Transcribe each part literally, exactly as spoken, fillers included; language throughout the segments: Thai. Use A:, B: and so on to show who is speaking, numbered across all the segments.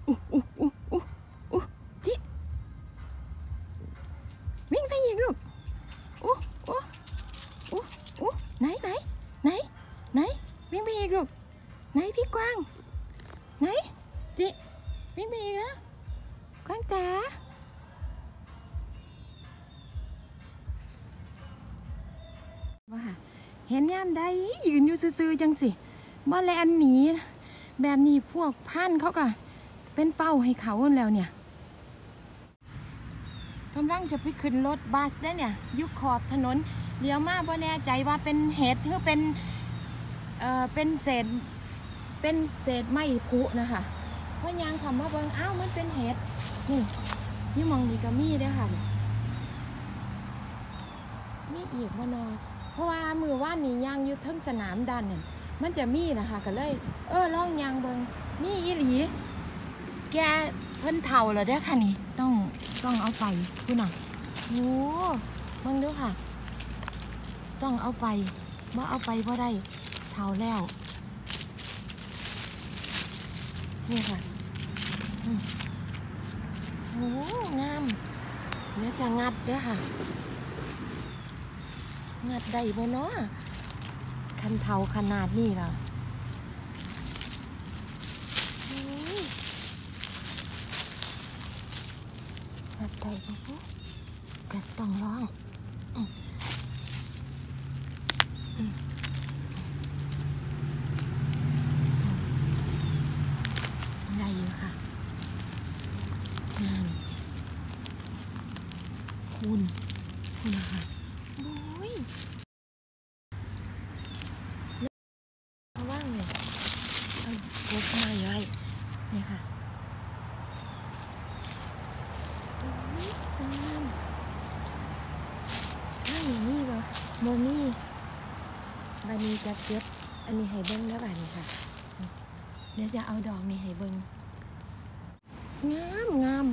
A: อู้อู้อู้อู้อู้จิวิ่งไปอีกลูกอู้อู้อู้อู้ไหนไหนไหนไหนวิ่งไปอีกลูกไหนพี่กวางไหนจิวิ่งไปอีกนะกวางจ๋าว่าเห็นย่ามใดยืนอยู่ซื่อๆจังสิบ่แลนหนีแบบนี้พวกพันเขาก็เป็นเป้าให้เขาแล้วเนี่ยกำลังจะไปขึ้นรถบัสได้เนี่ยยุคขอบถนนเดี๋ยวมาบ่แน่ใจว่าเป็นเห็ดหรือเป็นเอ่อเป็นเศษเป็นเศษไม้ผุนะคะเพราะยางคำว่าเบิ่งอ้าวมันเป็นเห็ดนี่นี่มองนี่ก็มีด้วยค่ะมีอีกบ่นอเพราะว่ามือว่านนี่ยางอยู่ทั้งสนามดันเนี่ยมันจะมีนะคะก็เลยเออล่องยางเบิ่งนี่อีหลีแกเพิ่นเท่าแล้วเด้อค่ะนี่ต้องต้องเอาไปคุณน่ะโอ้เบิ่งดูค่ะต้องเอาไปว่าเอาไปเพราะได้เท่าแล้วนี่ค่ะโอ้งามเดี๋ยวจะงัดเด้อค่ะงัดได้บ่เนาะคันเท่าขนาดนี้ล่ะงัดได้บ่ก็ต้องลองได้อยู่ค่ะนั่นคุณคุณนะคะโอ้ยเอาว่างเลยเอายกมาไว้นี่ค่ะนั่นอย่างนี้บ่โมนี่บานีจะเก็บอันนี้ให้เบิ้งแล้วบานี้ค่ะเดี๋ยวจะเอาดอกนี้ให้เบิ้งงามงาม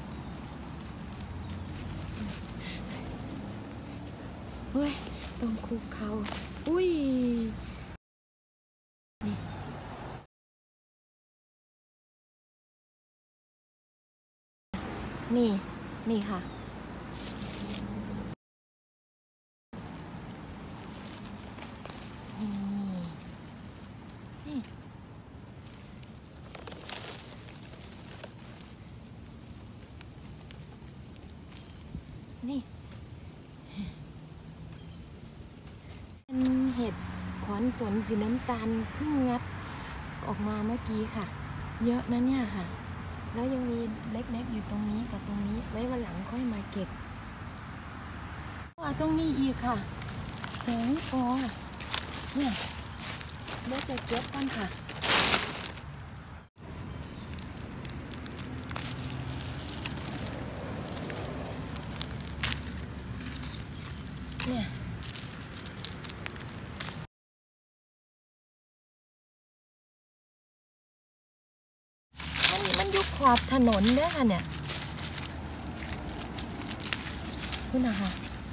A: เฮ้ยต้องคุกเขาอุ้ยนี่นี่ค่ะนี่นี่นี่เป็นเห็ดขอนสนสีน้ำตาลเพิ่งงัดออกมาเมื่อกี้ค่ะเยอะนะเนี่ยค่ะแล้วยังมีเล็กๆอยู่ตรงนี้กับตรงนี้ไว้วันหลังค่อยมาเก็บว่าตรงนี้อีกค่ะแสงกอเนี่ยเดี๋ยวจะเก็บกันค่ะเนี่ยมันมันอยู่ขอบถนนเนี่ยค่ะเนี่ยคุณนะคะ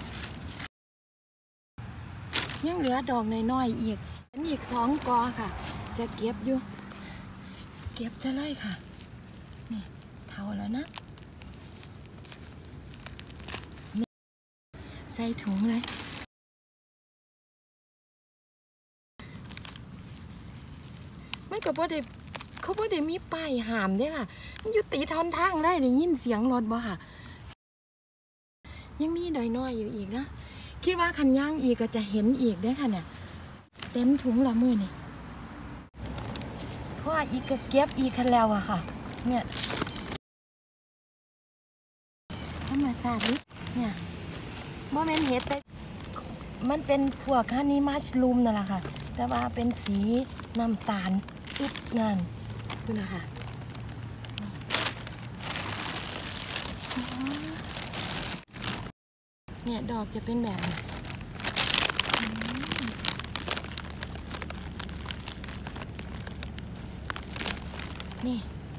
A: ยังเหลือดอกน้อยๆอีกอันอีกสองกอค่ะจะเก็บอยู่เก็บจะเลยค่ะนี่เท่าแล้วนะใส่ถุงเลยมันก็บ่ได้เขาบ่ได้มีป้ายห้ามเด้ค่ะมันอยู่ตีทอนทางได้ได้ยินเสียงรถบ่ค่ะยังมีดอยน้อยอยู่อีกนะคิดว่าคันย่างอีกก็จะเห็นอีกได้ค่ะเนี่ยเต็มถุงละมือนี่เพราะอีกก็เก็บอีกคันแล้วอะค่ะเนี่ยธรรมชาติเนี่ยบ่แม่นเห็ดแต่มันเป็นพวกฮันนี่มัชรูมนั่นแหละค่ะแต่ว่าเป็นสีน้ำตาลอึดงานดูนะคะเนี่ยดอกจะเป็นแบบนี้นี่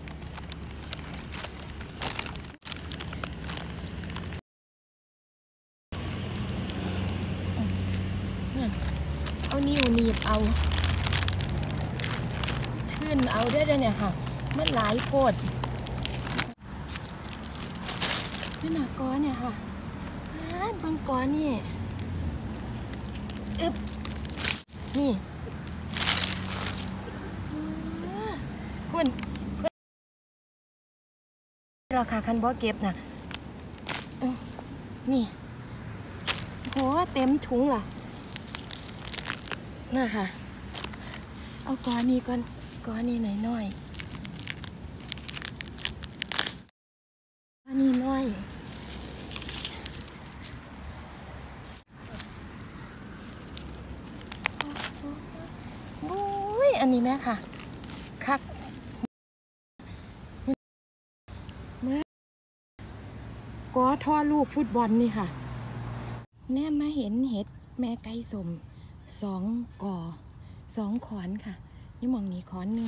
A: เอานิ้วหนีบเอาขึ้นเอาได้เลยเนี่ยค่ะมันหลายโพดขึ้นหนักก้อนเนี่ยค่ะบางก้อนนี่อึบนี่คุณราคาคันบอเก็บนะนี่โหเต็มถุงล่ะน่ะค่ะเอาก้อนนี้ก่อนก้อนนี้หน่อยหน่อยก้อนนี้หน่อยโอ้ยอันนี้แม่ค่ะคักก็ท่อลูกฟุตบอลนี่ค่ะแน่มาเห็นเห็ดแม่ไก่สมสองก่อสองขอนค่ะนี่มองนี้ขอนหนึ่ง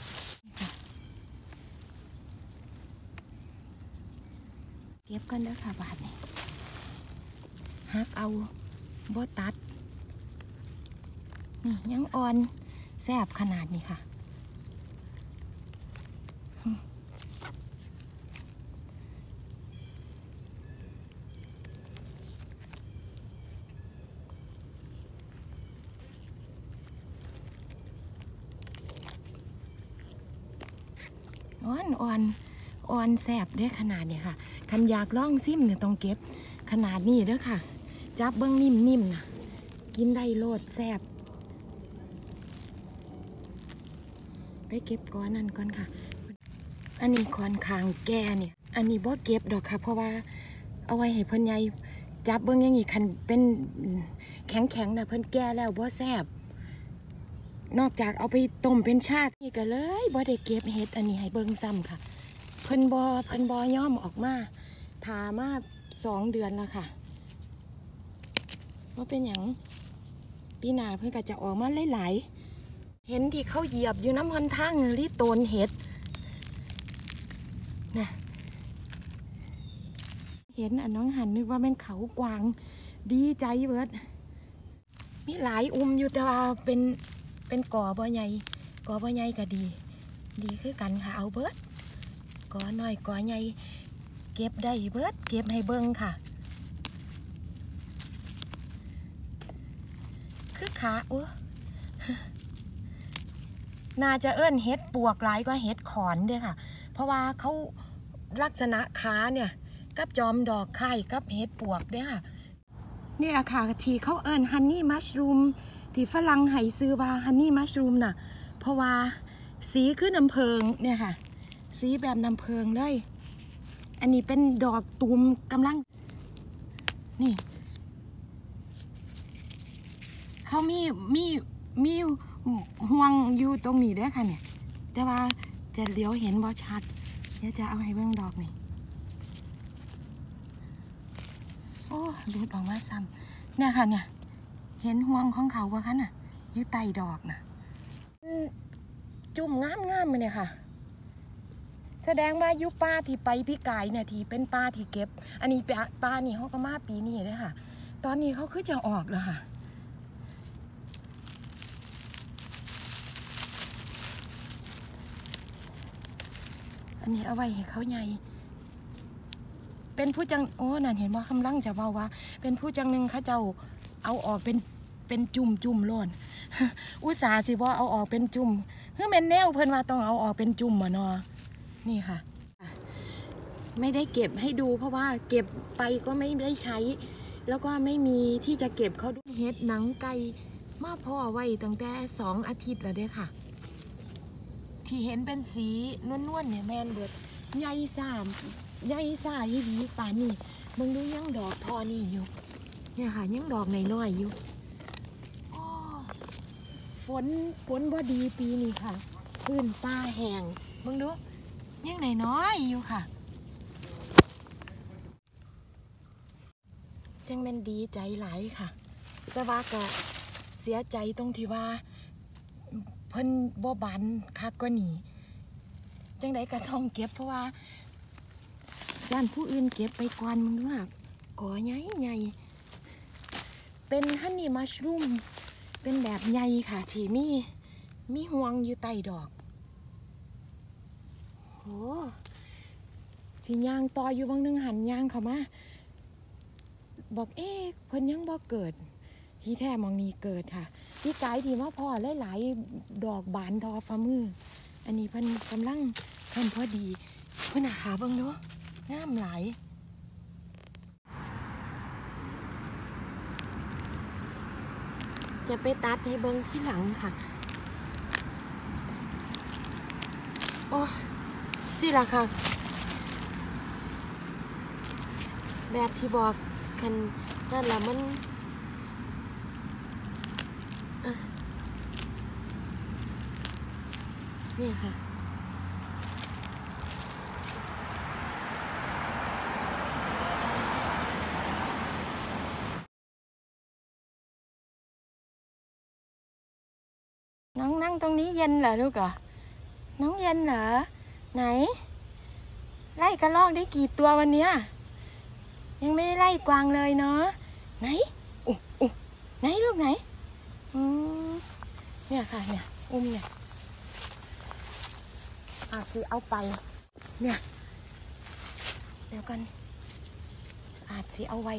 A: เก็บกันเด้อค่ะบาทนี่หักเอาบ่ตัดนี่ยังอ่อนแซ่บขนาดนี้ค่ะอ่อนอ่อนอ่อนแสบได้ขนาดนี้ค่ะคันอยากล่องซิมเนี่ยต้องเก็บขนาดนี้เด้อค่ะจับเบิ้งนิ่มๆนะกินได้โลดแสบไปเก็บก้อนนั่นก่อนค่ะอันนี้คอนคางแก่เนี่ยอันนี้บ่เก็บดอกค่ะเพราะว่าเอาไว้ให้เพิ่นใหญ่จับเบิ้งอย่างนี้คันเป็นแข็งๆนะเพิ่นแก่แล้วบ่แสบนอกจากเอาไปต้มเป็นชาตินี่ก็เลยบ่ได้เก็บเห็ดอันนี้ให้เบิ่งซ้ำค่ะเพิ่นบ่เพิ่นบ่ย่อมออกมาทามาสองเดือนแล้วค่ะว่าเป็นอย่างปีหน้าเพิ่นก็จะออกมาหลายๆเห็นที่เขาเหยียบอยู่น้ำพันทางรีโตนเห็ดนะเห็นอันน้องหันนึกว่าเป็นเขากวางดีใจเบิดมีหลายอุ้มอยู่แต่ว่าเป็นเป็นก่อบ่ใหญ่ก่อบ่ใหญ่ก็ดีดีคือกันค่ะเอาเบิดก่อน้อยก่อใหญ่เก็บได้เบิดเก็บให้เบิ่งค่ะคือขาอุ้น่าจะเอิ้นเห็ดปวกหลายกว่าเห็ดขอนด้วยค่ะเพราะว่าเขาลักษณะขาเนี่ยกับจอมดอกไข่กับเห็ดปวกด้วยค่ะนี่แหละค่ะที่เขาเอิ้นฮันนี่มัชรูมที่ฝรั่งให้ซื้อว่าฮันนี่มัชรูมน่ะเพราะว่าสีคือน้ำเพิงเนี่ยค่ะสีแบบน้ำเพิงเลยอันนี้เป็นดอกตูมกำลังนี่เขามีมีมีห่วงอยู่ตรงนี้ด้วยค่ะเนี่ยแต่ว่าจะเลี้ยวเห็นบ่ชัดเดี๋ยวจะเอาให้เบิ่งดอกนี่โอ้ดูดออกมาซ้ำเนี่ยค่ะเนี่ยเห็นห่วงของเขาว่าคะน่ะอยู่ใต้ดอกน่ะจุ่มงามงามเลยเนี่ยค่ะแสดงว่ายุป้าที่ไปพี่กายเนี่ยที่เป็นป้าที่เก็บอันนี้ป้านี่เขาก็มาปีนี้เลยค่ะตอนนี้เขาคือจะออกแล้วค่ะอันนี้เอาไว้ให้เขาใหญ่เป็นผู้จังโอ้นั่นเห็นว่าคำลังจะเบาว่าเป็นผู้จังหนึ่งเขาเจ้าเอาออกเป็นเป็นจุ่มจุ่มล้นอุตส่าห์สิว่าเอาออกเป็นจุ่มเพื่อแม่นแนวเพิ่นว่าต้องเอาออกเป็นจุ่มมาเนาะนี่ค่ะไม่ได้เก็บให้ดูเพราะว่าเก็บไปก็ไม่ได้ใช้แล้วก็ไม่มีที่จะเก็บเขาดูเห็ดหนังไก่มาพ่อไว้ตั้งแต่สองอาทิตย์แล้วเด้ค่ะที่เห็นเป็นสีนวลๆเนี่ยแม่นเบิดใหญ่สามใหญ่สายี่ดีป่านนี่มึงดูยังดอกพอนี่อยู่เนี่ยค่ะยังดอกน้อยๆอยู่ฝนฝนบ่ดีปีนี้ค่ะพื้นป่าแห้งมึงดูยังน้อยๆอยู่ค่ะจังแม่นดีใจหลายค่ะแต่ว่าก็เสียใจตรงที่ว่าเพิ่นบ่บานคักกว่านี้จังไดก็ต้องเก็บเพราะว่าด้านผู้อื่นเก็บไปก่อนมึงดูค่ะก่อใหญ่ใหญ่เป็นฮันนี่มัชรูมเป็นแบบใหญ่ค่ะที่มีมีห่วงอยู่ใต้ดอกโหสิย่างต่ออยู่บางนึงหันย่างเขามาบอกเอ๊ะเพิ่นยังบ่เกิดที่แท้มองนี้เกิดค่ะที่ไกลที่ว่าพ่อหลายๆดอกบานทอฟ้ามืออันนี้เพิ่นกำลังทำพอดีเพิ่นหาเบิ่งดูงามหลายจะไปตัดให้เบิ่งที่หลังค่ะโอ้สิล่ะค่ะแบบที่บอกกันนั่นแหละมันนี่ค่ะน้องนั่งตรงนี้เย็นเหรอลูกอ่ะน้องเย็นเหรอไหนไล่กระรอกได้กี่ตัววันเนี้ยยังไม่ได้ไล่กวางเลยเนาะไหนอุ๊อุ๊ไหนลูกไหนอืมเนี่ยค่ะเนี่ยอุ้มเนี่ยอาจจะเอาไปเนี่ยเดี๋ยวกันอาจจะเอาไว้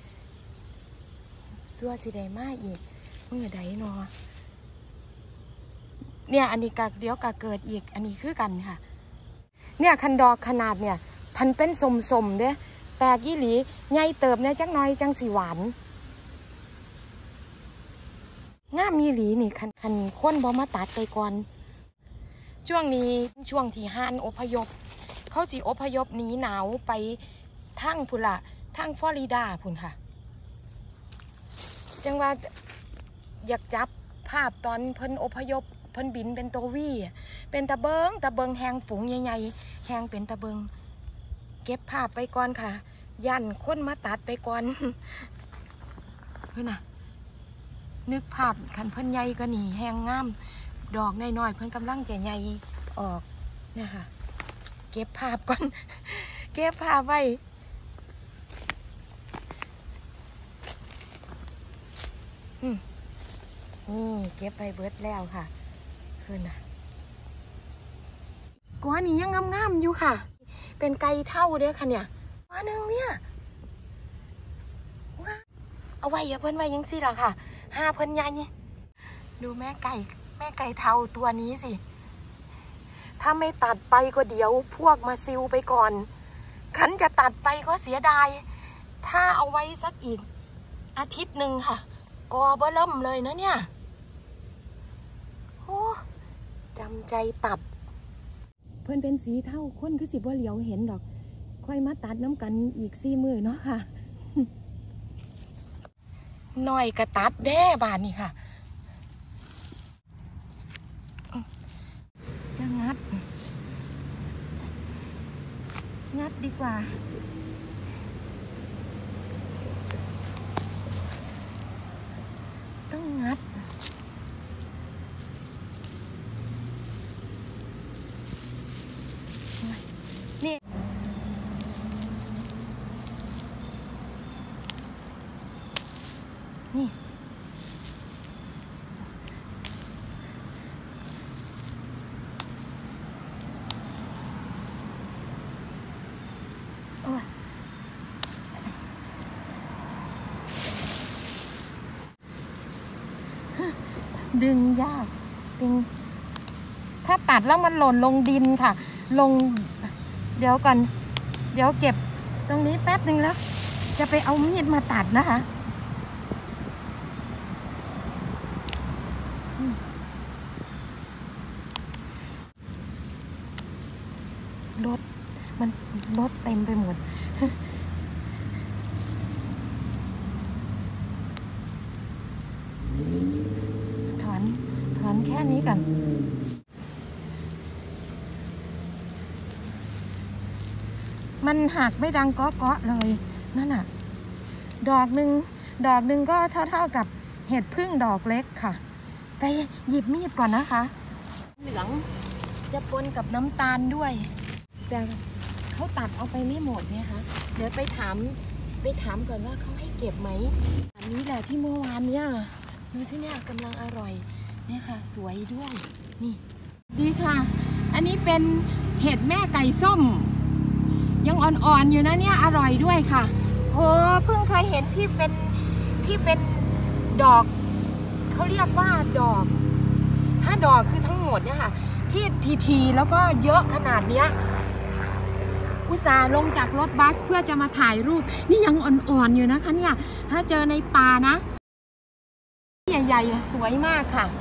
A: ซัวสิได้มาอีกเมื่อใดเนาะเนี่ยอันนี้กะเดี๋ยวกะเกิดอีกอันนี้คือกันค่ะเนี่ยคันดอกขนาดเนี่ยพันเป็นสมสมเด้แปลกยี่หลีใหญ่เติบเนี่ยจังน้อยจังสีหวานงามมีหลีนี่คันคันค้นบ่มาตัดไปก่อนช่วงนี้ช่วงที่ห่านอพยพเขาสิอพยพหนีหนาวไปทางพุ่นละทางฟลอริดาพุ่นค่ะจังว่าอยากจับภาพตอนเพิ่นอพยพเพิ่นบินเป็นตัววี่เป็นตะเบิงตะเบิงแหงฝูงใหญ่ๆแหงเป็นตะเบิงเก็บภาพไปก่อนค่ะยันค้นมาตัดไปก่อนเพื่อนน่ะนึกภาพขันเพิ่นใหญ่ก็หนีแหงงามดอกน้อยๆเพิ่นกำลังจะใหญ่ออกเนี่ยค่ะเก็บภาพก่อนเก็บภาพไว้นี่เก็บไปเบิดแล้วค่ะขึ้นนะก้อนนี้ยังงามๆอยู่ค่ะเป็นไก่เท่าเด้อค่ะเนี่ยก้อนหนึ่งเนี่ยเอาไว้อย่าเพิ่นไว้ยังสิล่ะค่ะห้าเพิ่นใหญ่ดูแม่ไก่แม่ไก่เท่าตัวนี้สิถ้าไม่ตัดไปก็เดี๋ยวพวกมาซิวไปก่อนขันจะตัดไปก็เสียดายถ้าเอาไว้สักอีกอาทิตย์หนึ่งค่ะกอเบิ่มเลยนะเนี่ยโอ้จำใจตัดเพิ่นเป็นสีเท่าคนคือสิบ่เหลียวเห็นดอกค่อยมาตัดน้ำกันอีกสี่มือเนาะค่ะหน่อยกระตัดแด้บานนี่ค่ะจะงัดงัดดีกว่าต้องงัดนี่นี่ดึงยากดึงถ้าตัดแล้วมันหล่นลงดินค่ะลงเดี๋ยวก่อนเดี๋ยวเก็บตรงนี้แป๊บหนึ่งแล้วจะไปเอามีดมาตัดนะคะรถมันรถเต็มไปหมดถอนถอนแค่นี้กันมันหักไม่ดังเกาะๆเลยนั่นน่ะดอกหนึ่งดอกหนึ่งก็เท่าๆกับเห็ดพึ่งดอกเล็กค่ะไปหยิบมีดก่อนนะคะเหลืองจะปนกับน้ำตาลด้วยแต่เขาตัดเอาไปไม่หมดเนี่ยค่ะเดี๋ยวไปถามไปถามก่อนว่าเขาให้เก็บไหมอันนี้แหละที่เมื่อวานเนี่ยดูที่เนี่ยกำลังอร่อยเนี่ยค่ะสวยด้วยนี่ดีค่ะอันนี้เป็นเห็ดแม่ไก่ส้มยังอ่อนๆอยู่นะเนี่ยอร่อยด้วยค่ะโหเพิ่งเคยเห็นที่เป็นที่เป็นดอกเขาเรียกว่าดอกถ้าดอกคือทั้งหมดเนี่ยค่ะที่ทีๆแล้วก็เยอะขนาดเนี้ยอุตส่าห์ลงจากรถบัสเพื่อจะมาถ่ายรูปนี่ยังอ่อนๆอยู่นะคะเนี่ยถ้าเจอในป่านะใหญ่ๆสวยมากค่ะ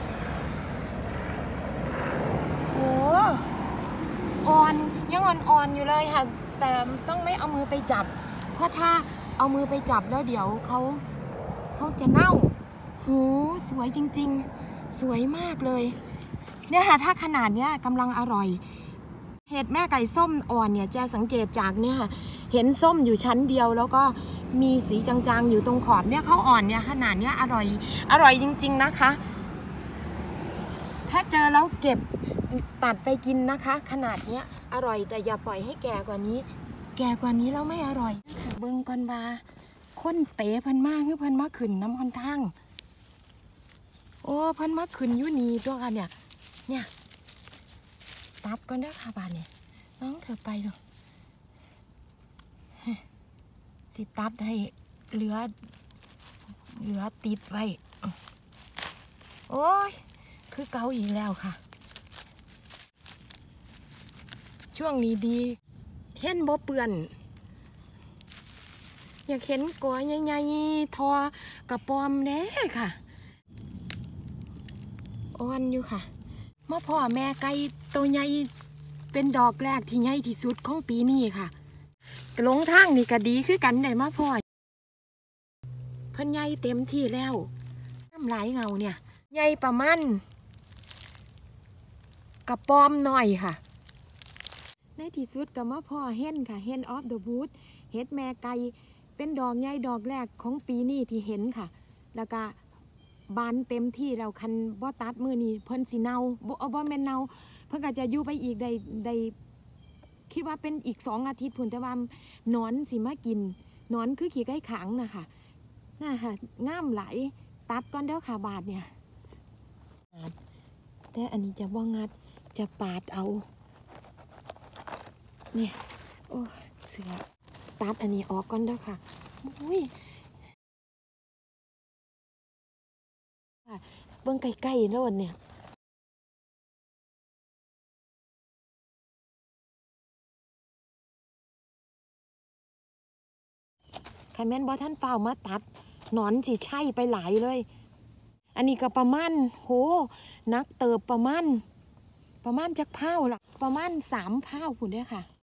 A: โอ้อ่อนยังอ่อนๆอยู่เลยค่ะแต่ต้องไม่เอามือไปจับเพราะถ้าเอามือไปจับแล้วเดี๋ยวเขาเขาจะเน่าโหสวยจริงๆสวยมากเลยเนี่ยค่ะถ้าขนาดเนี้ยกำลังอร่อยเห็ดแม่ไก่ส้มอ่อนเนี่ยจะสังเกตจากเนี่ยค่ะเห็นส้มอยู่ชั้นเดียวแล้วก็มีสีจางๆอยู่ตรงขอบเนี่ยเขาอ่อนเนี่ยขนาดเนี้ยอร่อยอร่อยจริงๆนะคะถ้าเจอแล้วเก็บตัดไปกินนะคะขนาดเนี้ยอร่อยแต่อย่าปล่อยให้แก่กว่านี้แก่กว่านี้แล้วไม่อร่อยเบิ้งก่อนบาค้นเต๋พันมากคือพันมาขึ้นน้ำคอนทั้งโอ้พันมาขึ้นอยู่นี่ตัวกันเนี่ยเนี่ยตัดก่อนเด้อค่ะบาเนี่ยน้องเธอไปดูสิตัดให้เหลือเหลือติดไว้โอ้ยคือเกาอีกแล้วค่ะช่วงนี้ดีเห็นบ่เปื่อนอยากเห็นกอใหญ่ๆทอกระปอมแน่ค่ะอ่อนอยู่ค่ะเมื่อพ่อแม่ไก่ตัวใหญ่เป็นดอกแรกที่ใหญ่ที่สุดของปีนี้ค่ะกลงทางนี่ก็ดีคือกันได้มาพ่อเพิ่นใหญ่เต็มที่แล้วน้ำไหลเงาเนี่ยใหญ่ประมาณกระปอมหน่อยค่ะในที่สุดก็มาพ่อเห็นค่ะเห็นออฟเดอะบูธเห็ดแม่ไก่เป็นดอกใหญ่ดอกแรกของปีนี้ที่เห็นค่ะแล้วก็บานเต็มที่แล้วคันบ่ตัดมือนี้เพิ่นสิเนาบ่เอาบ่แม่นเนาเพิ่นก็จะอยู่ไปอีกได้ได้คิดว่าเป็นอีกสองอาทิตย์พุ่นแต่ว่านอนสิมากินนอนคือขี้ไก่ขังนะคะน่าค่ะงามหลายตัดก่อนเด้อค่ะบาทเนี่ยแต่อันนี้จะบ่งัดจะปาดเอาเนี่ยโอ้เสือตัดอันนี้ออกก่อนเด้อค่ะอุ้ยเบิ่งใกล้ๆโลดเนี่ยคันแม่นบ่ท่านเฝ้ามาตัดหนอนสิใช่ไปหลายเลยอันนี้ก็ประมาณโหนักเติบประมาณประมาณจักเผาล่ะประมาณสามเผาพุ่นเด้อค่ะ